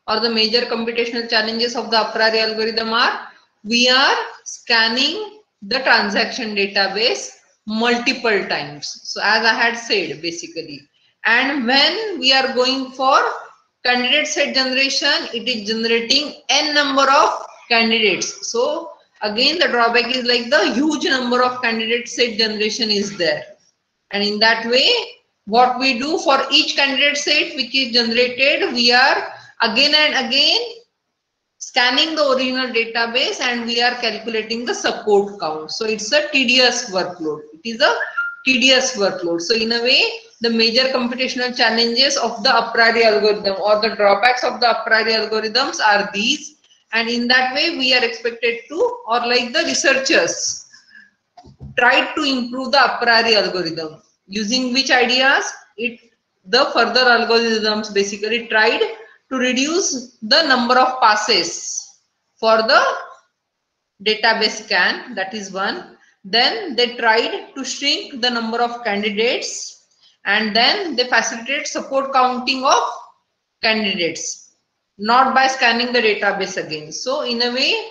or the major computational challenges of the a priori algorithm are, we are scanning the transaction database multiple times. So as I had said basically, and when we are going for candidate set generation, it is generating n number of candidates. So again the drawback is like the huge number of candidate set generation is there, and in that way what we do for each candidate set which is generated, we are again and again scanning the original database and we are calculating the support count. So it's a tedious workload. It is a tedious workload. So in a way, the major computational challenges of the a priori algorithm or the drawbacks of the a priori algorithms are these. And in that way, we are expected to, or like the researchers, tried to improve the a priori algorithm. Using which ideas? The further algorithms basically tried to reduce the number of passes for the database scan, that is one. Then they tried to shrink the number of candidates, and then they facilitate support counting of candidates, not by scanning the database again. So in a way,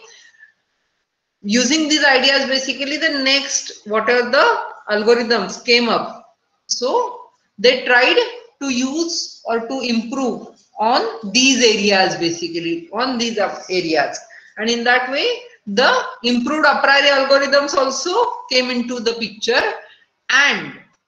using these ideas, basically the next whatever the algorithms came up, so they tried to use or to improve on these areas, basically on these areas, and in that way the improved a priori algorithms also came into the picture. And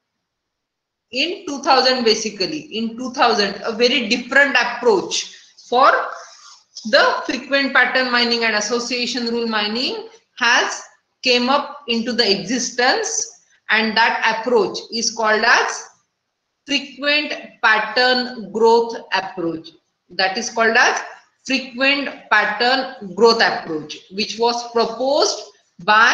in 2000, basically in 2000, a very different approach for the frequent pattern mining and association rule mining has came up into the existence, and that approach is called as frequent pattern growth approach. That is called as frequent pattern growth approach, which was proposed by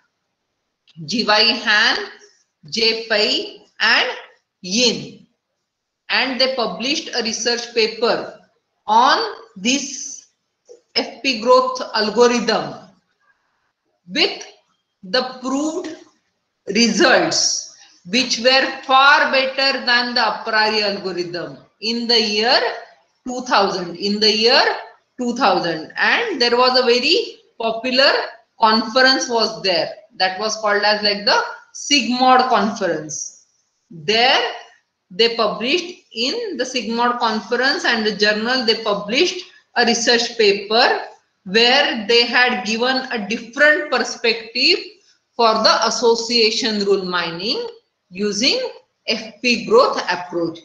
G.Y. Han, J. Pai and Yin, and they published a research paper on this FP growth algorithm with the proved results which were far better than the a priori algorithm in the year 2000. And there was a very popular conference was there, that was called as like the Sigmod conference. There they published in the Sigmod conference and the journal, they published a research paper where they had given a different perspective for the association rule mining using FP growth approach,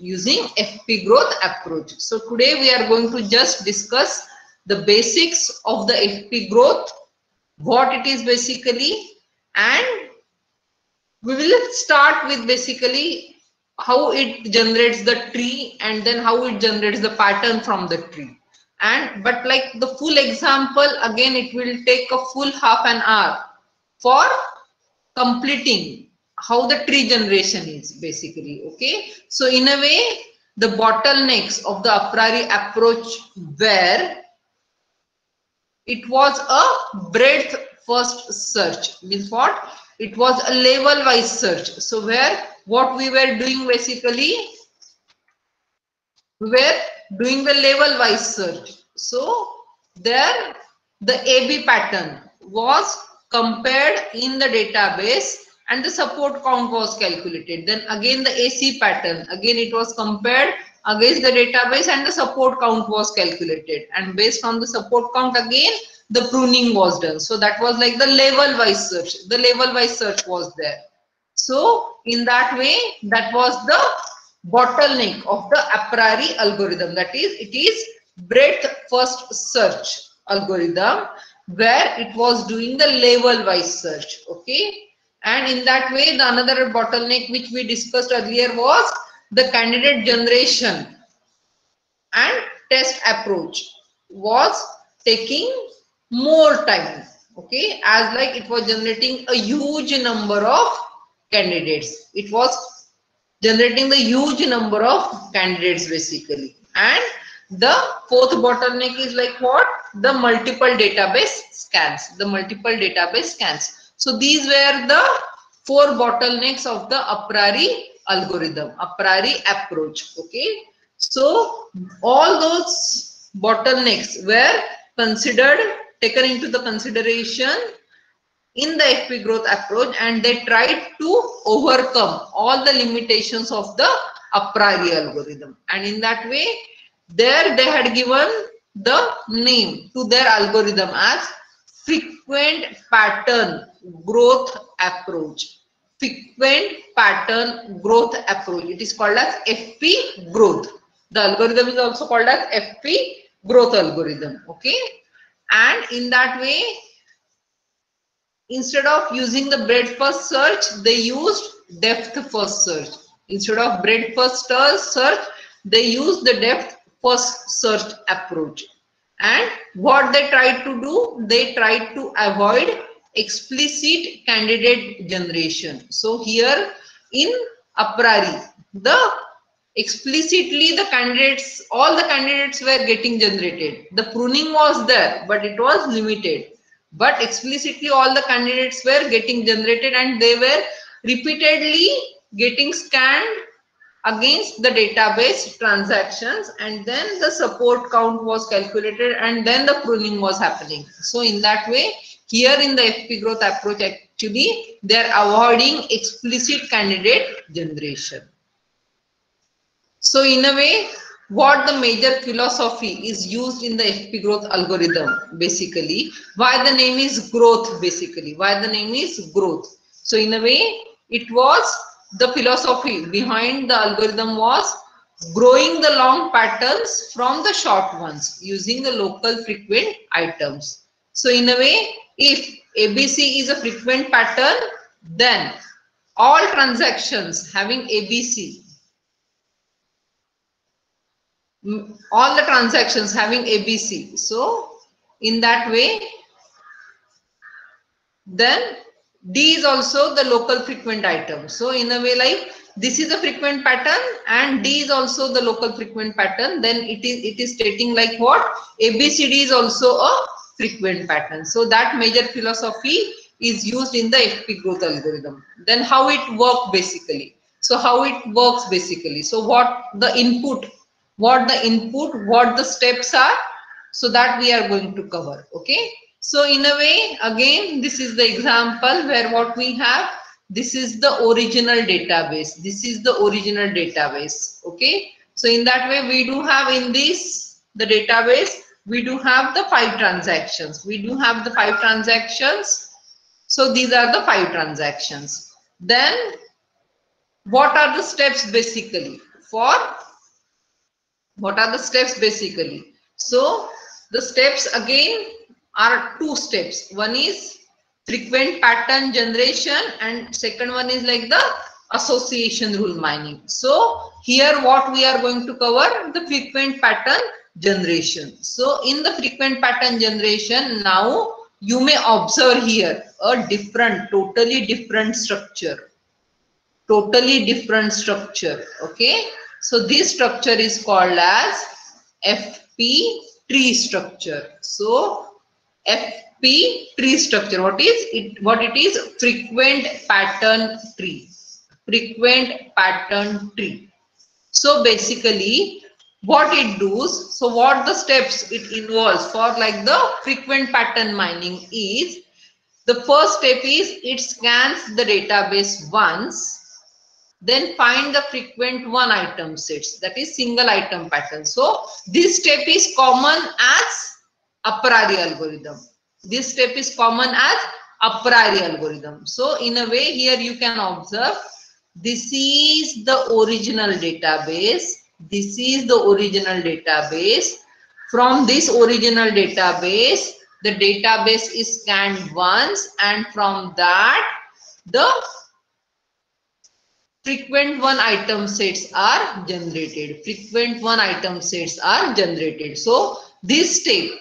So today we are going to just discuss the basics of the FP growth, what it is basically, and we will start with basically how it generates the tree and then how it generates the pattern from the tree. And but like the full example, again it will take a full half an hour for completing how the tree generation is basically. Okay, so in a way the bottlenecks of the a priori approach were, it was a breadth first search, means what, it was a level wise search. So where what we were doing basically, we were doing the level wise search. So there the AB pattern was compared in the database and the support count was calculated. Then again the AC pattern, again it was compared against the database and the support count was calculated, and based on the support count again the pruning was done. So that was like the level wise search, the level wise search was there. So in that way, that was the bottleneck of the a priori algorithm, that is it is breadth first search algorithm where it was doing the level wise search. Okay, and in that way the another bottleneck which we discussed earlier was the candidate generation and test approach was taking more time. Okay, as like it was generating a huge number of candidates, it was generating the huge number of candidates basically. And the fourth bottleneck is like what, the multiple database scans, So these were the four bottlenecks of the a priori algorithm, a priori approach. Okay, so all those bottlenecks were taken into the consideration in the FP growth approach, and they tried to overcome all the limitations of the a priori algorithm. And in that way, there they had given the name to their algorithm as frequent pattern growth approach. Frequent pattern growth approach. It is called as FP growth. The algorithm is also called as FP growth algorithm. Okay. And in that way, instead of using the breadth first search, they used depth first search. Instead of breadth first search, they used the depth first search approach. And what they tried to do, they tried to avoid explicit candidate generation. So here in a priori, explicitly all the candidates were getting generated. The pruning was there, but it was limited. But explicitly all the candidates were getting generated, and they were repeatedly getting scanned against the database transactions, and then the support count was calculated, and then the pruning was happening. So in that way, here in the FP growth approach, actually they are avoiding explicit candidate generation. So in a way, what the major philosophy is used in the FP growth algorithm, basically, why the name is growth, basically, why the name is growth. So in a way, it was the philosophy behind the algorithm was growing the long patterns from the short ones using the local frequent items. So in a way, if ABC is a frequent pattern, then all transactions having ABC, all the transactions having ABC. So in that way, then D is also the local frequent item. So in a way, like this is a frequent pattern and D is also the local frequent pattern. Then it is stating like what? ABCD is also a frequent pattern. So that major philosophy is used in the FP growth algorithm. Then how it works basically. So how it works basically. So what the input, what the steps are. So that we are going to cover. Okay. So in a way, again, this is the example where what we have, this is the original database. This is the original database. Okay. So in that way, we do have in this, the database, we do have the 5 transactions. We do have the 5 transactions. So these are the 5 transactions. Then what are the steps basically for, what are the steps basically? So the steps again are 2 steps. One is frequent pattern generation and second one is like the association rule mining. So here what we are going to cover, the frequent pattern generation. So in the frequent pattern generation, now you may observe here a different, totally different structure. Totally different structure. Okay. So this structure is called as FP tree structure. So FP tree structure, what is it? What it is? Frequent pattern tree. Frequent pattern tree. So basically what it does, so what the steps it involves for like the frequent pattern mining is, the first step is it scans the database once, then find the frequent one item sets, that is single item pattern. So this step is common as a priori algorithm. This step is common as a priori algorithm. So in a way here you can observe, this is the original database. This is the original database. From this original database, the database is scanned once, and from that the frequent one item sets are generated. Frequent one item sets are generated. So this step,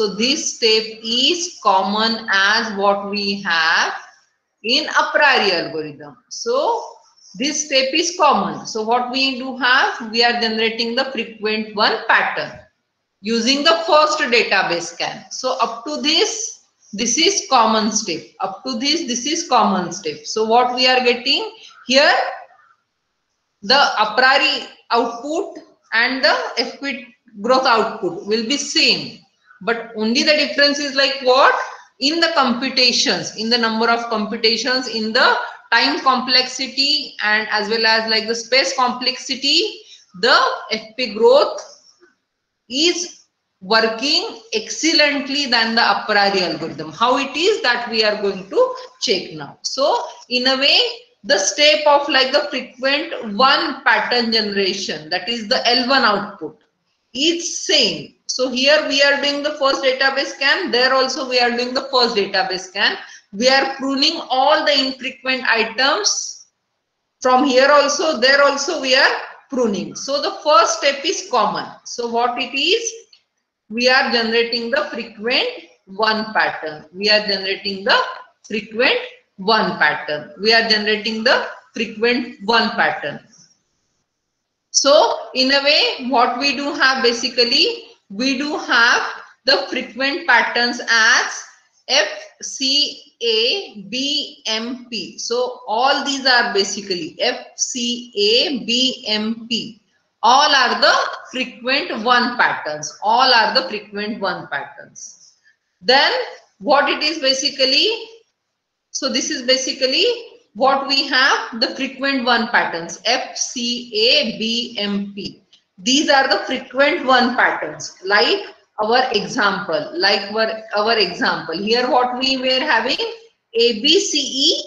is common as what we have in a priori algorithm. So this step is common. So what we do have, we are generating the frequent one pattern using the first database scan. So up to this is common step. Up to this is common step. So what we are getting here, the a priori output and the FP growth output will be same, but only the difference is like what? In the computations, in the number of computations, in the time complexity, and as well as like the space complexity, the FP growth is working excellently than the a priori algorithm. How it is, that we are going to check now. So in a way, the step of like the frequent one pattern generation, that is the L1 output, is same. So here we are doing the first database scan, there also we are doing the first database scan. We are pruning all the infrequent items. From here also, there also we are pruning. So the first step is common. So what it is, we are generating the frequent one pattern. We are generating the frequent one pattern. We are generating the frequent one pattern. So in a way, what we do have basically, we do have the frequent patterns as FCA-BMP. So all these are basically FCA-BMP. All are the frequent one patterns. All are the frequent one patterns. Then what it is basically, so this is basically what we have, the frequent one patterns, FCA-BMP. These are the frequent one patterns, like our example, here what we were having, ABCE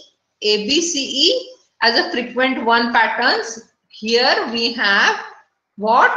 as a frequent one patterns. Here we have what?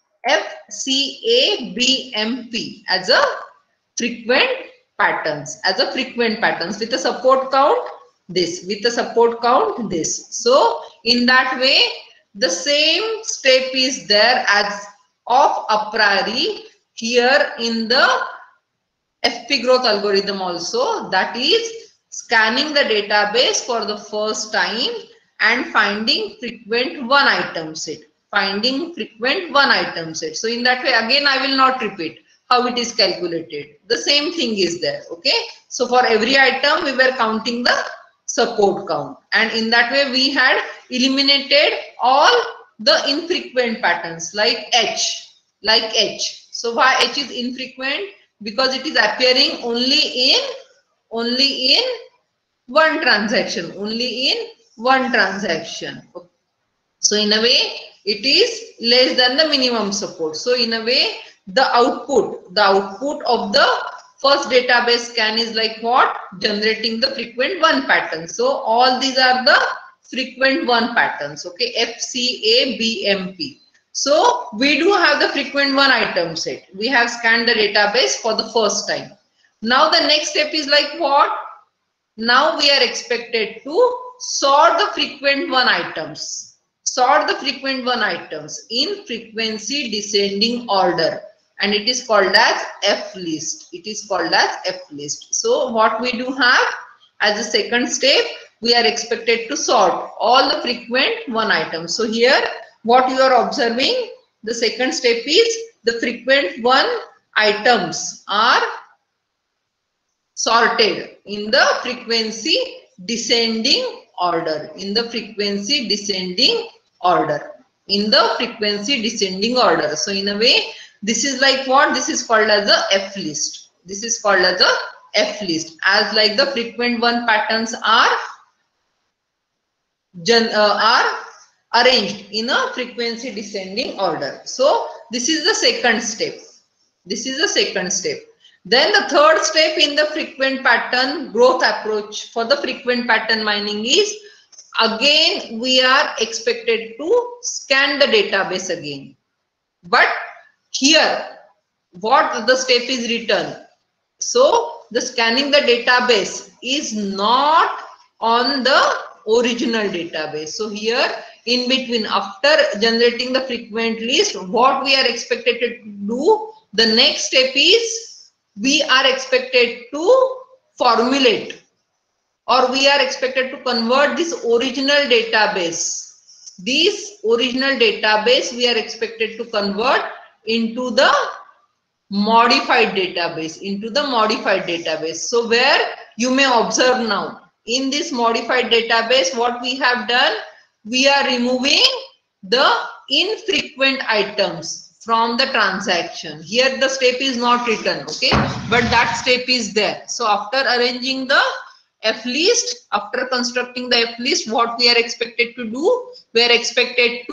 FCA-BMP as a frequent patterns, with a support count this, with a support count this. So in that way, the same step is there as of a priori here in the FP growth algorithm also, that is scanning the database for the first time and finding frequent one item set. So in that way, again I will not repeat how it is calculated. The same thing is there. Okay. So for every item we were counting the support count, and in that way we had eliminated all the infrequent patterns like H. So why H is infrequent? Because it is appearing only in one transaction. So in a way, it is less than the minimum support. So in a way, the output of the first database scan is like what? Generating the frequent one pattern. So all these are the frequent one patterns. Okay, FCA-BMP. So we do have the frequent one item set. We have scanned the database for the first time. Now the next step is like what? Now we are expected to sort the frequent one items. In frequency descending order, and it is called as F list. So what we do have as a second step, we are expected to sort all the frequent one items. So here what you are observing, the second step is the frequent one items are sorted in the frequency descending order. So in a way, this is like what? This is called as a F list. As like the frequent one patterns are arranged in a frequency descending order. So this is the second step. Then the third step in the frequent pattern growth approach for the frequent pattern mining is, again we are expected to scan the database again. But here what the step is written, so the scanning the database is not on the original database. So here in between, after generating the frequent list, what we are expected to do, the next step is we are expected to formulate, or we are expected to convert this original database. We are expected to convert into the modified database. So where you may observe now, in this modified database, what we have done, we are removing the infrequent items from the transaction. Here the step is not written, okay, but that step is there. So after arranging the F list, after constructing the F list, what we are expected to do? We are expected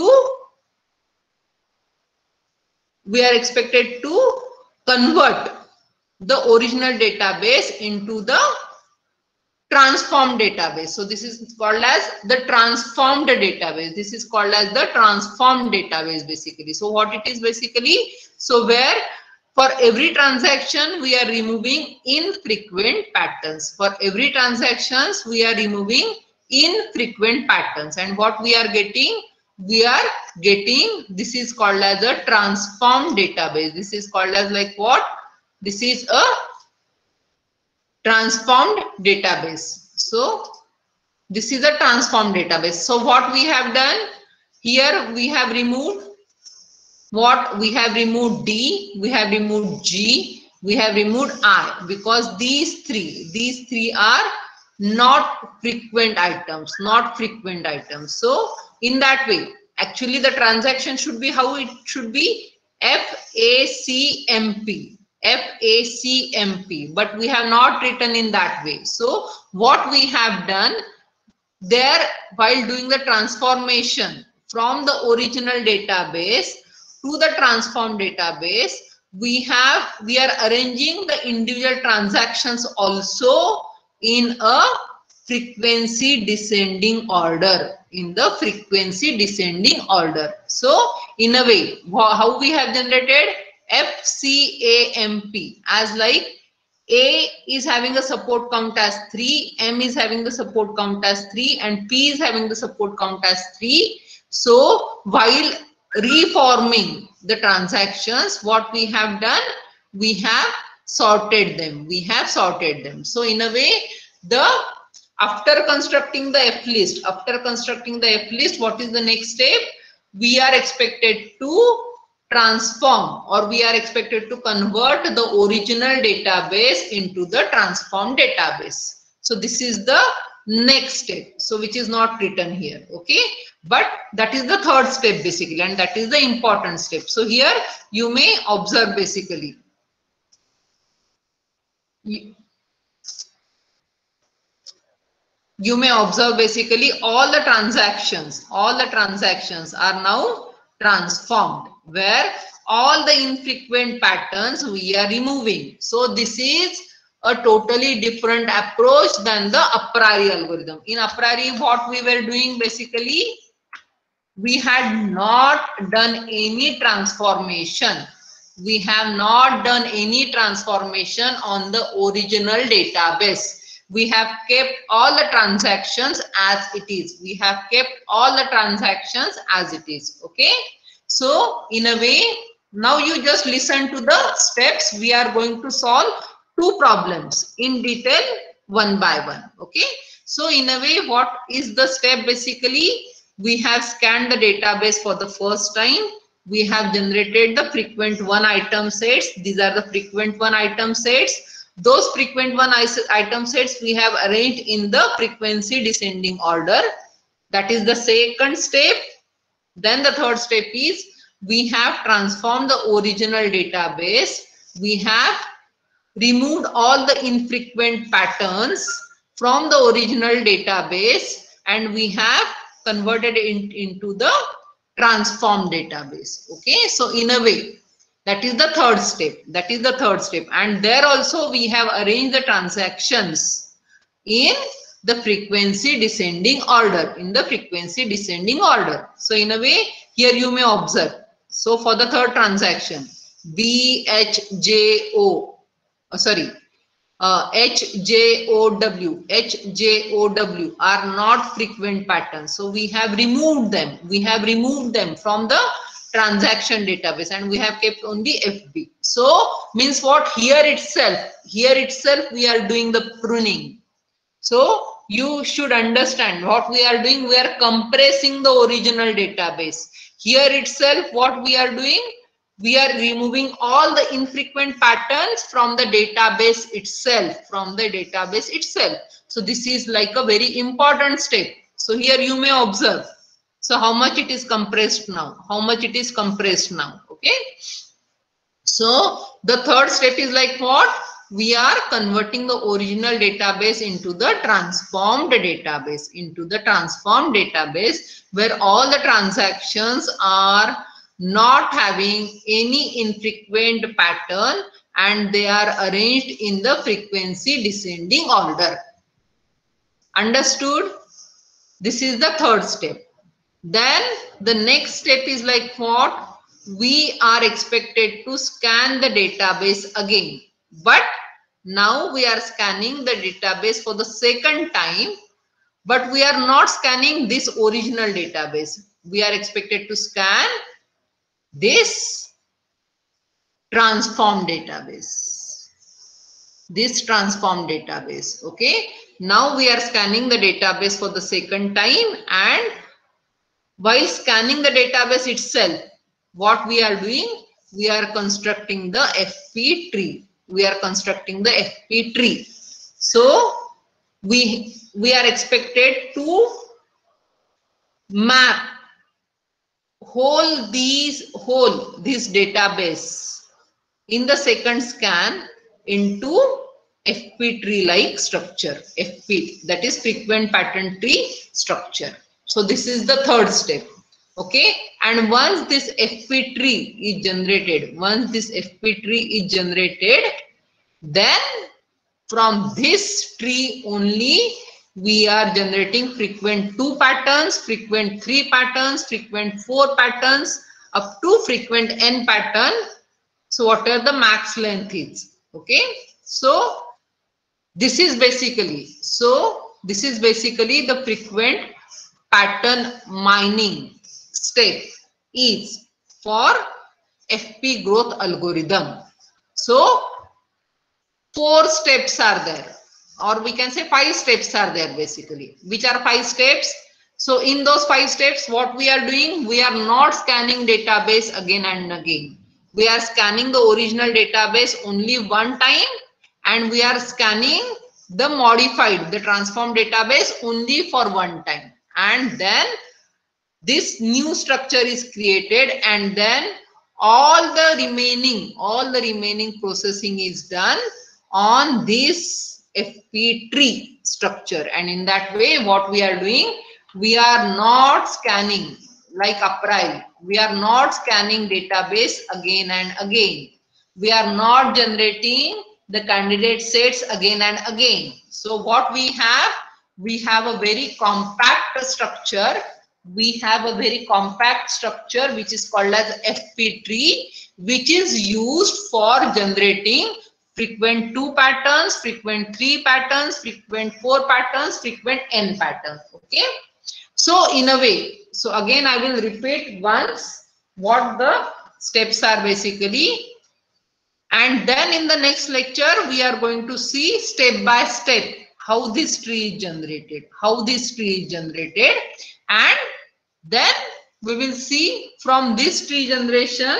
to convert the original database into the transformed database. So this is called as the transformed database. This is called as the transformed database basically. So what it is basically? So where for every transaction we are removing infrequent patterns. For every transactions we are removing infrequent patterns, and what we are getting? We are getting, this is called as a transformed database. This is called as like what? This is a transformed database. So this is a transformed database. So what we have done here, we have removed what? We have removed D, we have removed G, we have removed I, because these three are not frequent items, So in that way, actually the transaction should be how it should be? FACMP, but we have not written in that way. So what we have done there, while doing the transformation from the original database to the transformed database, we are arranging the individual transactions also in a frequency descending order, So in a way, how we have generated FCAMP as like A is having a support count as 3, M is having the support count as 3, and P is having the support count as 3. So while reforming the transactions, what we have done? We have sorted them. So in a way, after constructing the F list, what is the next step? We are expected to transform, or we are expected to convert the original database into the transformed database. So this is the next step, so which is not written here, okay, but that is the third step basically, and that is the important step. So here you may observe basically, you may observe basically all the transactions are now transformed, where all the infrequent patterns we are removing. So this is a totally different approach than the a priori algorithm. In a priori, what we were doing basically, we had not done any transformation. We have not done any transformation on the original database. We have kept all the transactions as it is. Okay. So in a way, now you just listen to the steps. We are going to solve two problems in detail one by one. Okay. So in a way, what is the step basically? We have scanned the database for the first time. We have generated the frequent one item sets. These are the frequent one item sets. Those frequent one item sets we have arranged in the frequency descending order. That is the second step. Then the third step is we have transformed the original database. We have removed all the infrequent patterns from the original database, and we have converted it into the transformed database. Okay, so in a way, that is the third step. And there also we have arranged the transactions in the frequency descending order, So in a way, here you may observe. So for the third transaction, HJOW are not frequent patterns. So we have removed them. From the transaction database, and we have kept only FB. So means what? Here itself we are doing the pruning. So you should understand what we are doing. We are compressing the original database. Here itself, what we are doing? We are removing all the infrequent patterns from the database itself. So this is like a very important step. So here you may observe. So how much it is compressed now? Okay. So the third step is like what? We are converting the original database into the transformed database, where all the transactions are not having any infrequent pattern and they are arranged in the frequency descending order. Understood? This is the third step. Then the next step is like what? We are expected to scan the database again. But now we are scanning the database for the second time, but we are not scanning this original database. We are expected to scan this transform database. Okay. Now we are scanning the database for the second time, and while scanning the database itself, what we are doing? We are constructing the FP tree. So we are expected to map this database in the second scan into FP tree like structure. FP, that is frequent pattern tree structure. So this is the third step. Okay, and once this FP tree is generated, then from this tree only we are generating frequent 2 patterns, frequent 3 patterns, frequent 4 patterns, up to frequent n pattern. So whatever the max length is. Okay, so this is basically the frequent pattern mining step is for FP growth algorithm. So 4 steps are there, or we can say 5 steps are there basically. Which are 5 steps? So in those 5 steps, what we are doing? We are not scanning database again and again. We are scanning the original database only one time, and we are scanning the modified, the transformed database only for one time. And then this new structure is created, and then all the remaining processing is done on this FP tree structure. And in that way, what we are doing? We are not scanning like April. We are not scanning database again and again. We are not generating the candidate sets again and again. So what we have? We have a very compact structure. Which is called as FP tree, which is used for generating frequent 2 patterns, frequent 3 patterns, frequent 4 patterns, frequent n patterns. Okay. So in a way, so again I will repeat once what the steps are basically, and then in the next lecture we are going to see step by step how this tree is generated, and then we will see from this tree generation,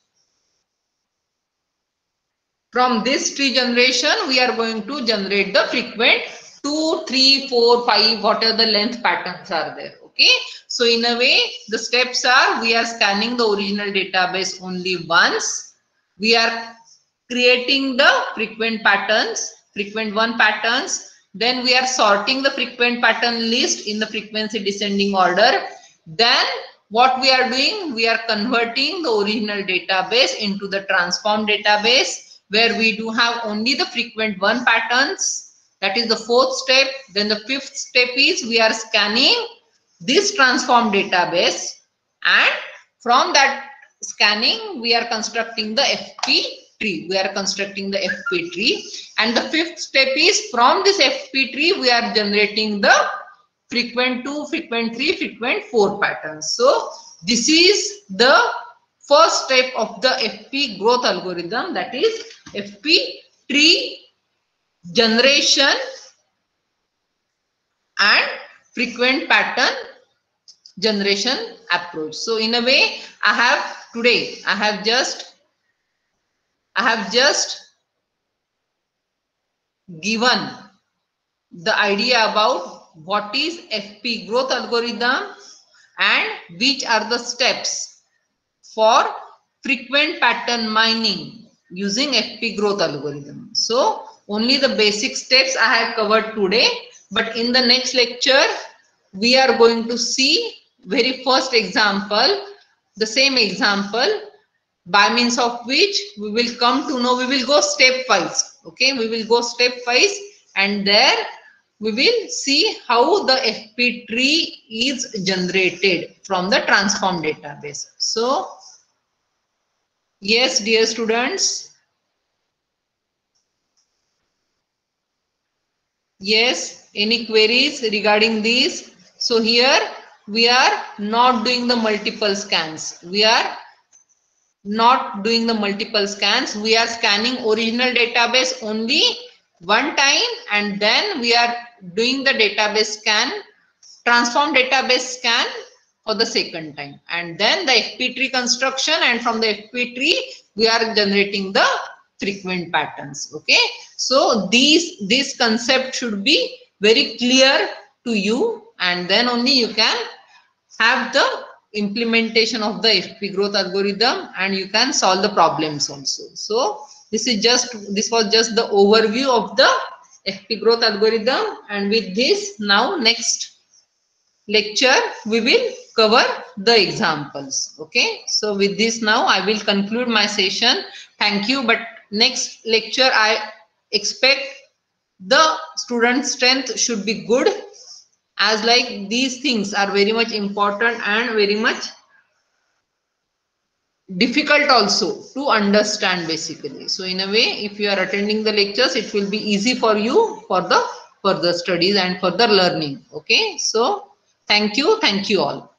we are going to generate the frequent 2, 3, 4, 5, whatever the length patterns are there. Okay. So in a way, the steps are: we are scanning the original database only once. We are creating the frequent patterns, frequent 1 patterns. Then we are sorting the frequent pattern list in the frequency descending order. Then what we are doing? We are converting the original database into the transformed database, where we do have only the frequent 1 patterns. That is the 4th step. Then the 5th step is we are scanning this transformed database, and from that scanning we are constructing the FP tree. And the 5th step is from this FP tree we are generating the frequent 2, frequent 3, frequent 4 patterns. So this is the first step of the FP growth algorithm, that is FP tree generation and frequent pattern generation approach. So in a way, I have just given the idea about what is FP growth algorithm and which are the steps for frequent pattern mining using FP growth algorithm. So only the basic steps I have covered today, but in the next lecture we are going to see very first example, the same example, by means of which we will come to know, we will go stepwise. Okay, we will go stepwise, and there we will see how the FP tree is generated from the transform database. So yes, dear students. Yes, any queries regarding this? So here we are not doing the multiple scans. We are not doing the multiple scans. We are scanning original database only one time, and then we are doing the database scan, transform database scan for the second time, and then the FP tree construction, and from the FP tree we are generating the frequent patterns. Okay, so this concept should be very clear to you, and then only you can have the implementation of the FP growth algorithm, and you can solve the problems also. So this was just the overview of the FP growth algorithm, and with this, now next lecture we will cover the examples. Okay, so with this now I will conclude my session. Thank you. But next lecture I expect the student strength should be good, as like these things are very much important and very much difficult also to understand basically. So in a way, if you are attending the lectures, it will be easy for you for the further studies and further learning. Okay, so thank you all.